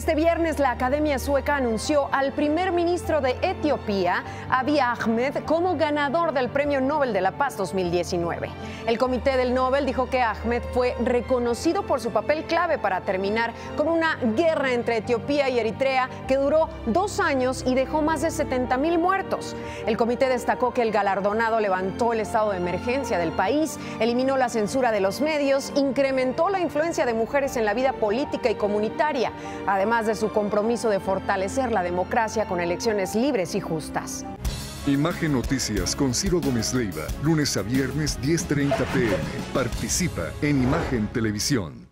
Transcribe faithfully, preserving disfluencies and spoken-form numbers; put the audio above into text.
Este viernes la Academia Sueca anunció al primer ministro de Etiopía, Abiy Ahmed, como ganador del Premio Nobel de la Paz dos mil diecinueve. El Comité del Nobel dijo que Ahmed fue reconocido por su papel clave para terminar con una guerra entre Etiopía y Eritrea que duró dos años y dejó más de setenta mil muertos. El comité destacó que el galardonado levantó el estado de emergencia del país, eliminó la censura de los medios, incrementó la influencia de mujeres en la vida política y comunitaria, además de su compromiso de fortalecer la democracia con elecciones libres y justas. Imagen Noticias con Ciro Gómez Leiva, lunes a viernes diez treinta p m Participa en Imagen Televisión.